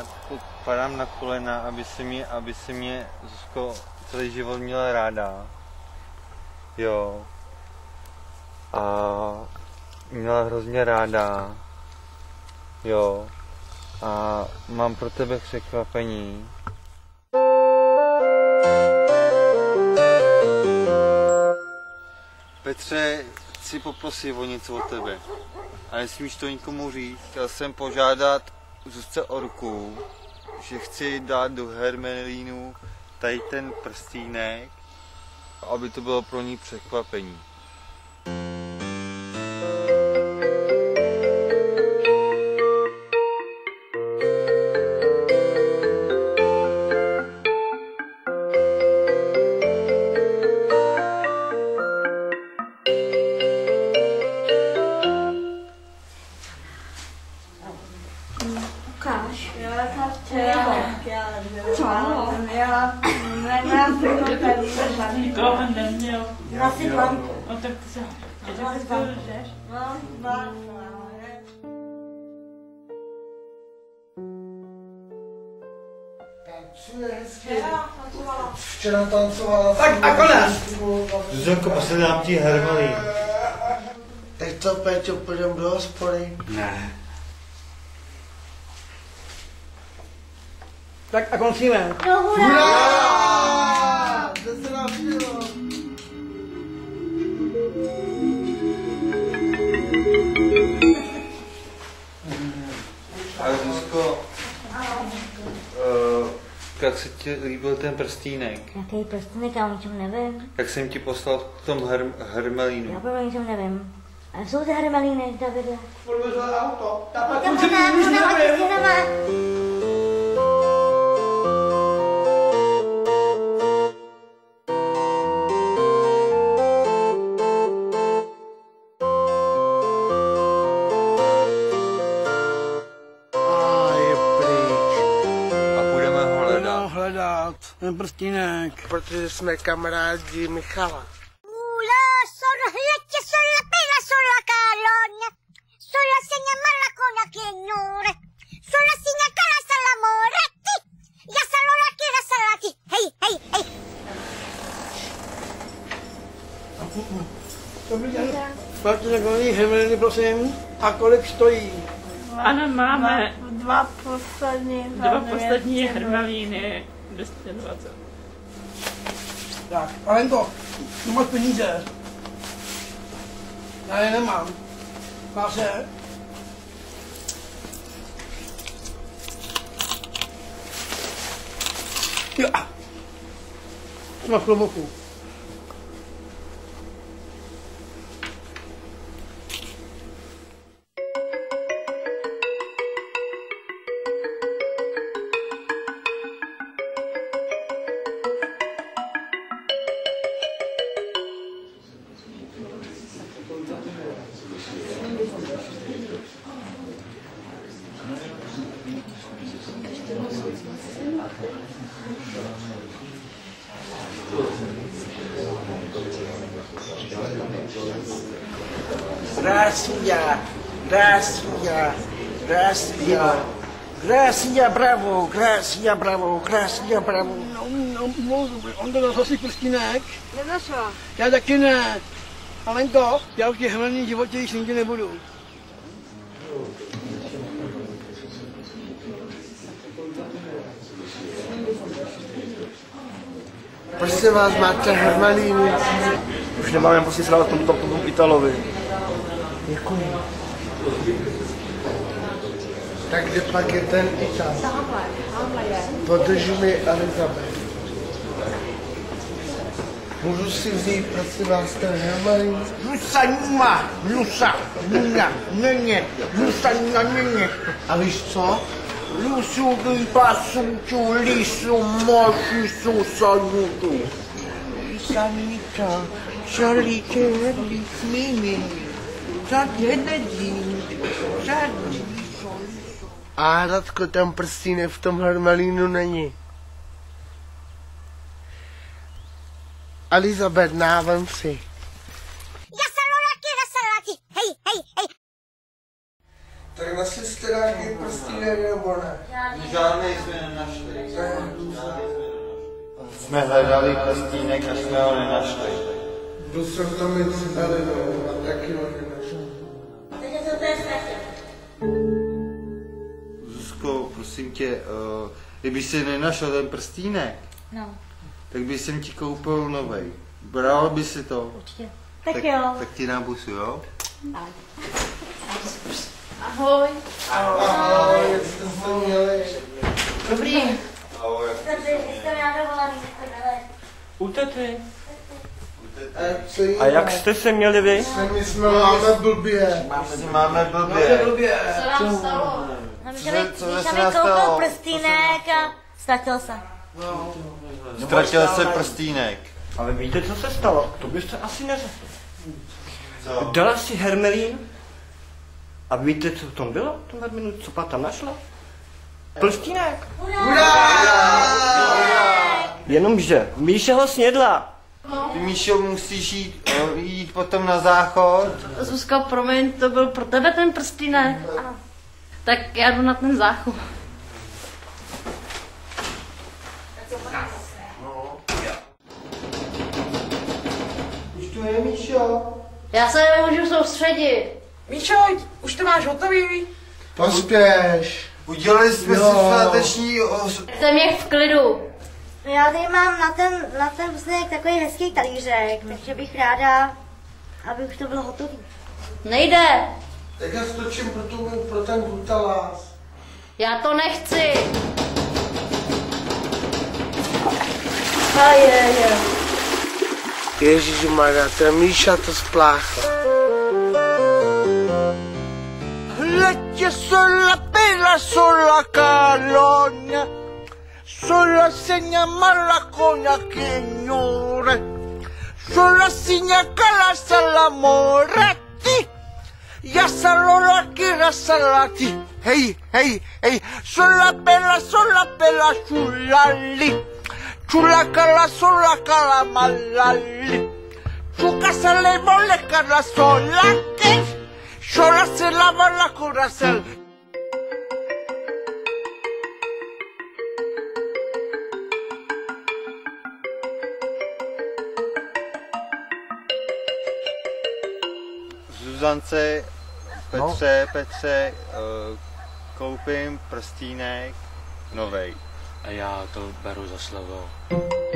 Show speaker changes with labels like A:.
A: padám na kolena, aby se mě Zuzko celý život měla ráda. Jo. A měla hrozně ráda. Jo. A mám pro tebe překvapení. Petře, chci poprosit o něco od tebe. A nesmíš to nikomu říct. Chtěl jsem požádat Zuzce o ruku, že chci dát do hermelínu tady ten prstýnek, aby to bylo pro ní překvapení.
B: Nikoho neměl. No tak co?
C: Včera tancovala.
D: Tak a konec!
A: Zuzanko, posledám ti hermelín.
C: Tak co, Péťo, půjdeme do hospody?
A: Ne.
D: Tak a končíme.
C: Hurá! To se nám přijelo.
A: Ale Zuzko, jak se ti líbil ten prstýnek?
E: Jaký prstýnek, já o ničem nevím.
A: Jak jsem ti poslal v tom hermelínu?
E: Já o ničem nevím. Ale jsou ty hermelíny, Davide?
D: Podvezle auto. Ta pak
E: Jdeme, jdeme.
D: Ten prstínek.
C: Protože jsme kamarádi Michala.
D: Dobrý den. Máte takový hermeliny, prosím? A kolik stojí?
B: Ano, máme
F: Dva poslední
B: hermelíny. 220.
D: Tak, Alenko, tu máš peníze. Já je nemám. Máš je? Jo. Máš kloboku.
C: Gracia, bravo.
D: No, on to zase prstínek.
F: Nenašla.
D: Já taky ne. Alenko, já už těch hmelných životě již nikdy nebudu.
C: Prosím vás, máte hermelíny?
G: Už nemáme prostě srávat tomu Italovi.
C: Děkuji. Tak kde pak je ten Ital?
F: Tamhle je.
C: Podrž mi Elizabeth. Můžu si vzít, prosím vás, ten hermelín? A víš co? A Radko, tam prstínek v tom hermelínu není. Elizabeth, návem si. Tak našli jste jste nějaký prstínek nebo ne?
A: Žádný jsme nenašli. Jsme hledali prstínek a jsme ho nenašli.
C: Byl jsem tam jen s Helenou a taky ho nenašel.
E: Takže co to je strašně?
A: Zuzko, prosím tě, kdyby jsi nenašel ten prstínek,
E: No,
A: tak bych jsem ti koupil novej. Bral by si to?
E: určitě. Tak jo.
A: Tak ti nabusu, jo?
F: Ahoj.
C: Ahoj, jak jste se měli?
F: Dobrý.
A: Ahoj.
E: Jste mě nadovolený,
G: U tety.
C: Co jiného?
G: A jak jste se měli vy?
C: My jsme máme blbě.
A: Máme blbě.
F: Co nám stalo?
E: Když
A: Co se
E: jsem mi
A: nastalo?
E: koupil prstínek a ztratil se.
A: Ztratil se prstínek.
G: Ale víte, co se stalo? To byste asi neřekl.
A: Co?
G: Dala si hermelín a víte, co v tom bylo? V tom hermelínu, co pak tam našla? Prstínek. Jenomže Míša ho snědla.
A: Ty, Míšo, musíš jít potom na záchod.
F: Zuzka, promiň, to byl pro tebe ten prstýnek? Ano. Tak já jdu na ten záchod.
C: Už tu je, Míšo?
F: Já se nemůžu soustředit.
D: Míšo, už to máš hotový?
C: Pospěš.
A: Udělali jsme si sváteční
F: Chcem mě v klidu.
E: Já tady mám na ten prstínek takový hezký talířek, takže bych ráda, aby už to bylo hotový.
F: Nejde.
C: Tak já stočím pro ten butalás.
F: Já to nechci.
C: Ježišmarja, ten Míša to spláchla. Leche sola pela sola calonia, sola seña la coña signore, sola signa cala salamorati, ya salola kira salati, hey, hey, hey, sola pela chulali, chula cala malali, chuca sale mole cala sola que. Sola se lava la corazón.
A: Zuzance, Petře, koupím prstínek novej.
H: A já to beru za slovo.